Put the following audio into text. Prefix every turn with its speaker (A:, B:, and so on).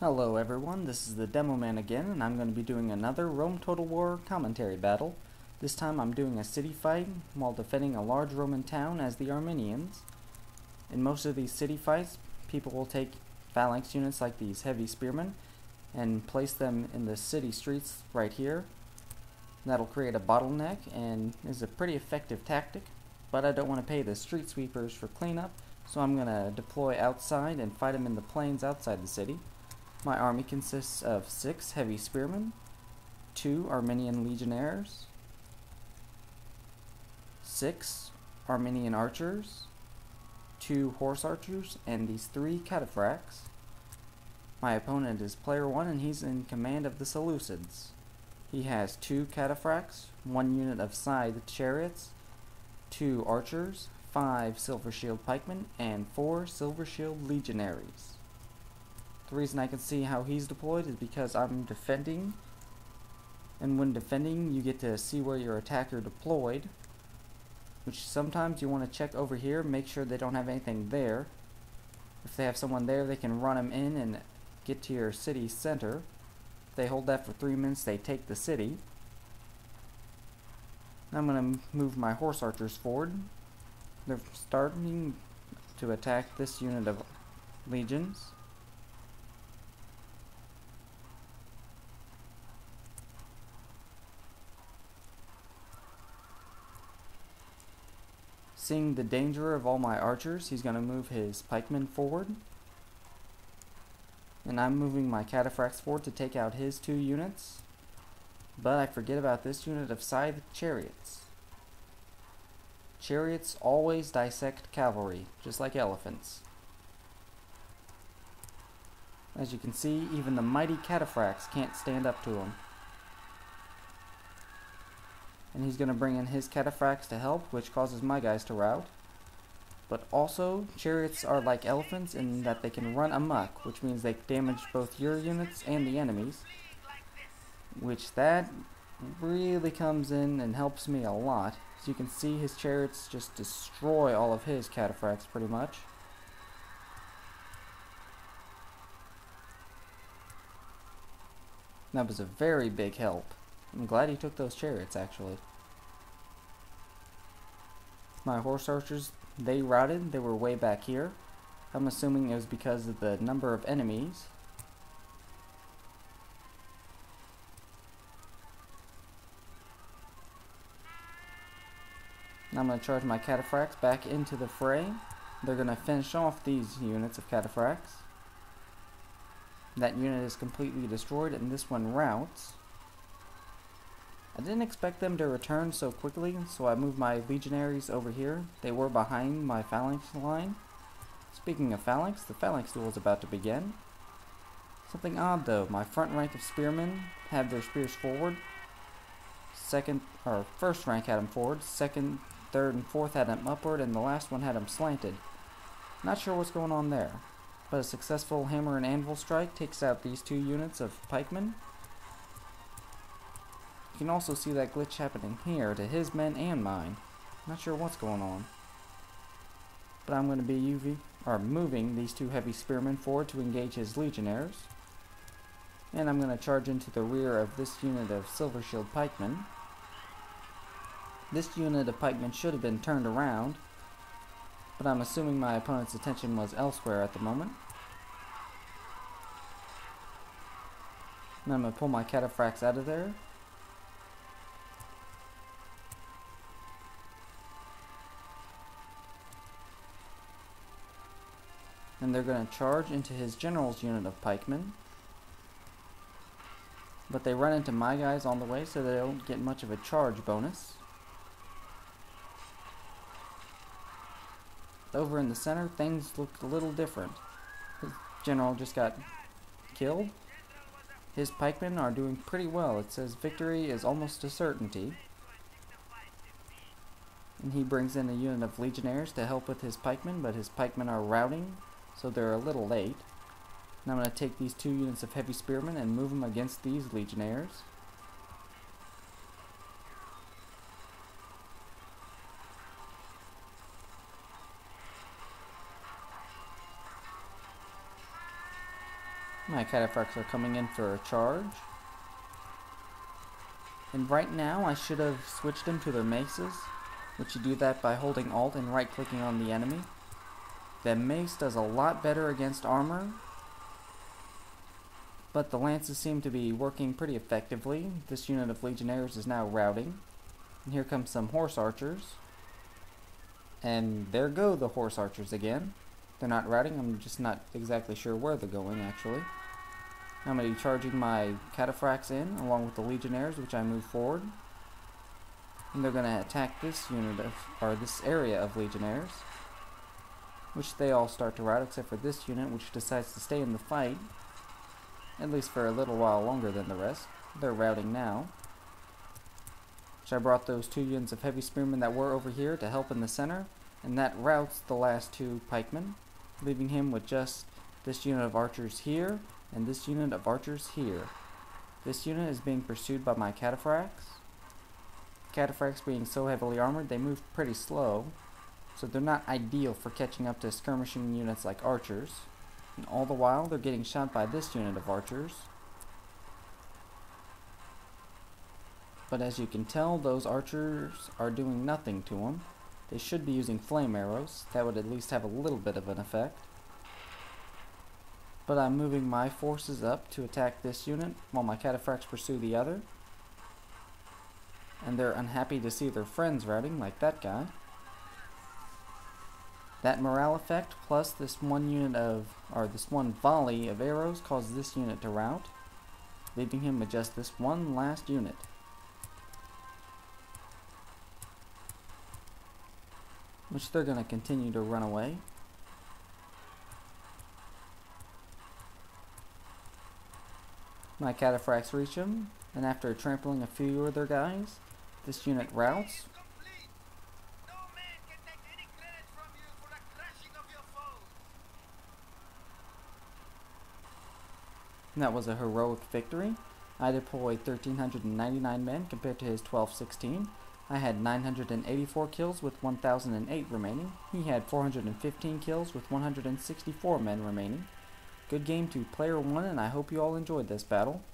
A: Hello everyone, this is the Demo Man again, and I'm going to be doing another Rome Total War commentary battle. This time I'm doing a city fight while defending a large Roman town as the Armenians. In most of these city fights, people will take phalanx units like these heavy spearmen and place them in the city streets right here. That'll create a bottleneck and is a pretty effective tactic, but I don't want to pay the street sweepers for cleanup, so I'm going to deploy outside and fight them in the plains outside the city. My army consists of 6 heavy spearmen, 2 Armenian legionnaires, 6 Armenian archers, 2 horse archers, and these 3 cataphracts. My opponent is player 1 and he's in command of the Seleucids. He has 2 cataphracts, 1 unit of scythe chariots, 2 archers, 5 silver shield pikemen, and 4 silver shield legionaries. The reason I can see how he's deployed is because I'm defending, and when defending you get to see where your attacker deployed, which sometimes you want to check over here, make sure they don't have anything there. If they have someone there, they can run them in and get to your city center. If they hold that for 3 minutes, they take the city. Now I'm going to move my horse archers forward. They're starting to attack this unit of legions. Seeing the danger of all my archers, he's going to move his pikemen forward. And I'm moving my cataphracts forward to take out his 2 units. But I forget about this unit of scythe chariots. Chariots always dissect cavalry, just like elephants. As you can see, even the mighty cataphracts can't stand up to him. And he's going to bring in his cataphracts to help, which causes my guys to rout. But also, chariots are like elephants in that they can run amok, which means they damage both your units and the enemies, which that really comes in and helps me a lot. As you can see, his chariots just destroy all of his cataphracts pretty much. That was a very big help. I'm glad he took those chariots, actually. My horse archers, they routed. They were way back here. I'm assuming it was because of the number of enemies. Now I'm going to charge my cataphracts back into the fray. They're going to finish off these units of cataphracts. That unit is completely destroyed, and this one routs. I didn't expect them to return so quickly, so I moved my legionaries over here. They were behind my phalanx line. Speaking of phalanx, the phalanx duel is about to begin. Something odd though, my front rank of spearmen had their spears forward. First rank had them forward, second, third, and fourth had them upward, and the last one had them slanted. Not sure what's going on there, but a successful hammer and anvil strike takes out these 2 units of pikemen. You can also see that glitch happening here to his men and mine. Not sure what's going on. But I'm going to be moving these 2 heavy spearmen forward to engage his legionnaires. And I'm going to charge into the rear of this unit of silver shield pikemen. This unit of pikemen should have been turned around, but I'm assuming my opponent's attention was elsewhere at the moment. And I'm going to pull my cataphracts out of there. And they're going to charge into his general's unit of pikemen. But they run into my guys on the way, so they don't get much of a charge bonus. Over in the center, things looked a little different. His general just got killed. His pikemen are doing pretty well. It says victory is almost a certainty. And he brings in a unit of legionnaires to help with his pikemen, but his pikemen are routing, so they're a little late. And I'm going to take these 2 units of heavy spearmen and move them against these legionnaires. My cataphracts are coming in for a charge. And right now I should have switched them to their maces, which you do that by holding Alt and right clicking on the enemy. The mace does a lot better against armor, but the lances seem to be working pretty effectively. This unit of legionnaires is now routing. And here comes some horse archers. And there go the horse archers again. They're not routing, I'm just not exactly sure where they're going actually. I'm going to be charging my cataphracts in along with the legionnaires, which I move forward. And they're going to attack this unit of, or this area of legionnaires, which they all start to rout except for this unit, which decides to stay in the fight, at least for a little while longer than the rest. They're routing now. Which I brought those 2 units of heavy spearmen that were over here to help in the center, and that routs the last 2 pikemen, leaving him with just this unit of archers here and this unit of archers here. This unit is being pursued by my cataphracts. Cataphracts being so heavily armored, they move pretty slow, so they're not ideal for catching up to skirmishing units like archers. And all the while, they're getting shot by this unit of archers. But as you can tell, those archers are doing nothing to them. They should be using flame arrows. That would at least have a little bit of an effect. But I'm moving my forces up to attack this unit while my cataphracts pursue the other. And they're unhappy to see their friends routing, like that guy. That morale effect plus this one unit of, or this one volley of arrows caused this unit to rout, leaving him with just this one last unit. Which they're going to continue to run away. My cataphracts reach him, and after trampling a few of their guys, this unit routs. And that was a heroic victory. I deployed 1,399 men compared to his 1,216. I had 984 kills with 1,008 remaining. He had 415 kills with 164 men remaining. Good game to player 1, and I hope you all enjoyed this battle.